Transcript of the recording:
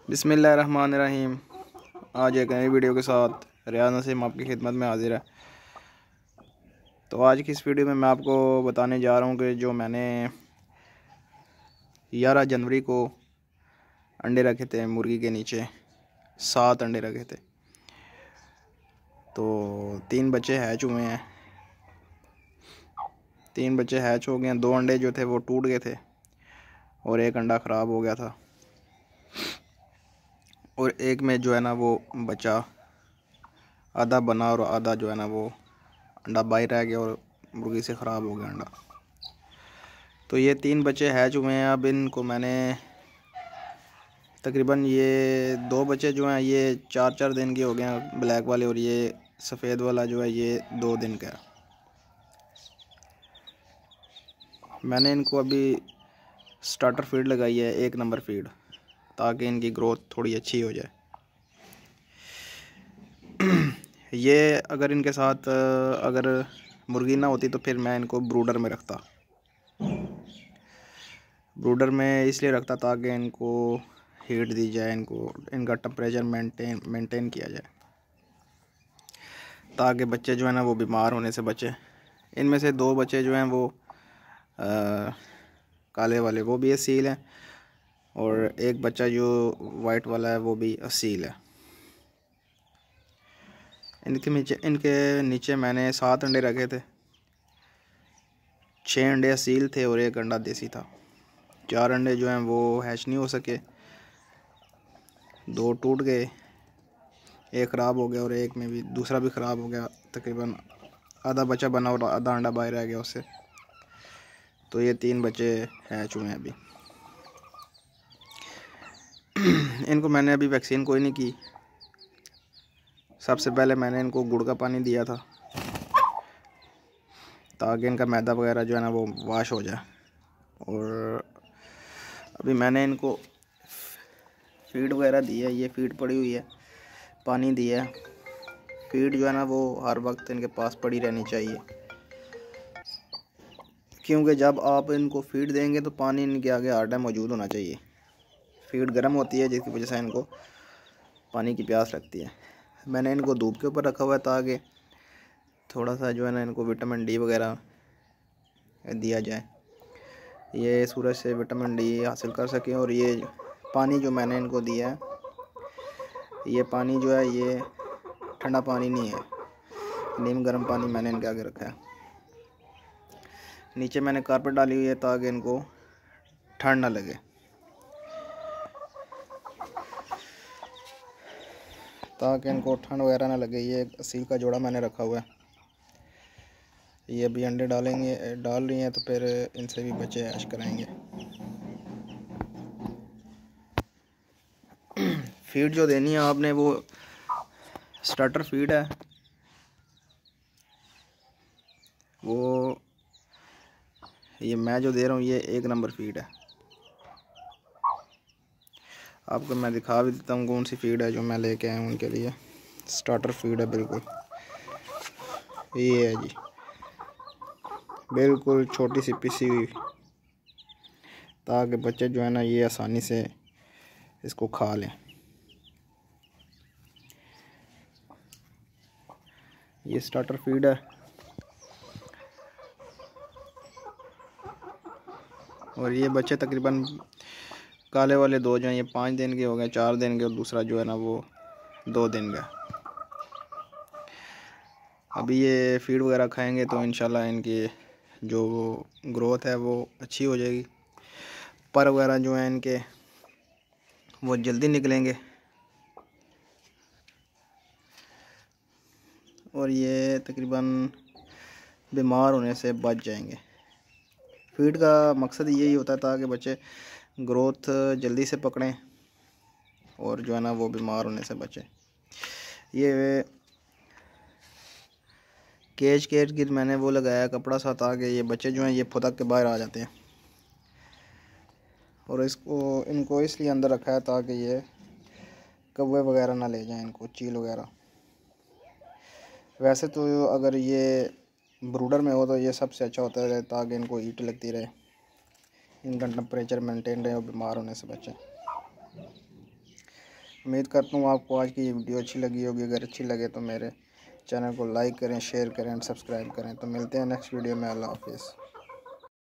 बिस्मिल्लाहिर्रहमानिर्रहीम। आज एक नई वीडियो के साथ रियाज नसीम आपकी खिदमत में हाजिर है। तो आज की इस वीडियो में मैं आपको बताने जा रहा हूँ कि जो मैंने 11 जनवरी को अंडे रखे थे मुर्गी के नीचे, 7 अंडे रखे थे। तो 3 बच्चे हैच हुए हैं, 3 बच्चे हैच हो गए हैं। 2 अंडे जो थे वो टूट गए थे और एक अंडा ख़राब हो गया था, और एक में जो है ना वो बच्चा आधा बना और आधा जो है ना वो अंडा बाहर रह गया और मुर्गी से ख़राब हो गया अंडा। तो ये 3 बच्चे हैच हुए हैं। अब इनको मैंने तकरीबन ये 2 बच्चे जो हैं ये 4-4 दिन के हो गए हैं, ब्लैक वाले, और ये सफ़ेद वाला जो है ये 2 दिन का है। मैंने इनको अभी स्टार्टर फीड लगाई है, 1 नंबर फीड, ताकि इनकी ग्रोथ थोड़ी अच्छी हो जाए। ये अगर इनके साथ अगर मुर्गी ना होती तो फिर मैं इनको ब्रूडर में रखता। ब्रूडर में इसलिए रखता ताकि इनको हीट दी जाए, इनका टेम्परेचर मेंटेन किया जाए, ताकि बच्चे जो है ना वो बीमार होने से बचे। इनमें से 2 बच्चे जो हैं वो काले वाले वो भी असील हैं, और एक बच्चा जो वाइट वाला है वो भी असील है। इनके नीचे मैंने 7 अंडे रखे थे। 6 अंडे असील थे और 1 अंडा देसी था। 4 अंडे जो हैं वो हैच नहीं हो सके, 2 टूट गए, 1 ख़राब हो गया और एक में भी दूसरा भी ख़राब हो गया। तकरीबन आधा बच्चा बना और आधा अंडा बाहर रह गया उससे। तो ये 3 बच्चे हैच हुए हैं अभी। इनको मैंने अभी वैक्सीन कोई नहीं की। सबसे पहले मैंने इनको गुड़ का पानी दिया था ताकि इनका मैदा वगैरह जो है ना वो वाश हो जाए। और अभी मैंने इनको फीड वगैरह दी है, ये फीड पड़ी हुई है, पानी दिया है। फीड जो है ना वो हर वक्त इनके पास पड़ी रहनी चाहिए, क्योंकि जब आप इनको फीड देंगे तो पानी इनके आगे हर टाइम मौजूद होना चाहिए। फीड गर्म होती है जिसकी वजह से इनको पानी की प्यास लगती है। मैंने इनको धूप के ऊपर रखा हुआ है ताकि थोड़ा सा जो है ना इनको विटामिन डी वगैरह दिया जाए, ये सूरज से विटामिन डी हासिल कर सकें। और ये पानी जो मैंने इनको दिया है, ये पानी जो है ये ठंडा पानी नहीं है, नीम गर्म पानी मैंने इनके आगे रखा है। नीचे मैंने कारपेट डाली हुई है ताकि इनको ठंड ना लगे। ठंड वगैरह ना लगे। ये असील का जोड़ा मैंने रखा हुआ है, ये अभी अंडे डाल रही हैं, तो फिर इनसे भी बच्चे ऐश कराएंगे। फीड जो देनी है आपने वो स्टार्टर फीड है, वो ये मैं जो दे रहा हूँ ये 1 नंबर फीड है। आपको मैं दिखा भी देता हूँ कौन सी फीड है जो मैं लेके आया हूँ उनके लिए। स्टार्टर फीड है, बिल्कुल ये है जी, बिल्कुल छोटी सी पिसी हुई, ताकि बच्चे जो है ना ये आसानी से इसको खा लें। ये स्टार्टर फीड है, और ये बच्चे तकरीबन काले वाले 2 जो हैं ये 5 दिन के हो गए, 4 दिन के, और दूसरा जो है ना वो 2 दिन का। अभी ये फीड वगैरह खाएंगे तो इंशाल्लाह इनकी जो ग्रोथ है वो अच्छी हो जाएगी। पर वगैरह जो हैं इनके वो जल्दी निकलेंगे, और ये तकरीबन बीमार होने से बच जाएंगे। फीड का मकसद यही होता है ताकि बच्चे ग्रोथ जल्दी से पकड़ें और जो है ना वो बीमार होने से बचें। ये केज के इर्द गिर्द मैंने वो लगाया कपड़ा सा, ताकि ये बच्चे जो हैं ये फुदक के बाहर आ जाते हैं। और इनको इसलिए अंदर रखा है ताकि ये कौवे वगैरह ना ले जाएं इनको, चील वगैरह। वैसे तो अगर ये ब्रूडर में हो तो ये सबसे अच्छा होता है, ताकि इनको हीट लगती रहे, इनका टेम्परेचर मेंटेन रहे और बीमार होने से बचें। उम्मीद करता हूँ आपको आज की ये वीडियो अच्छी लगी होगी। अगर अच्छी लगे तो मेरे चैनल को लाइक करें, शेयर करें, सब्सक्राइब करें। तो मिलते हैं नेक्स्ट वीडियो में। अल्लाह हाफिज़।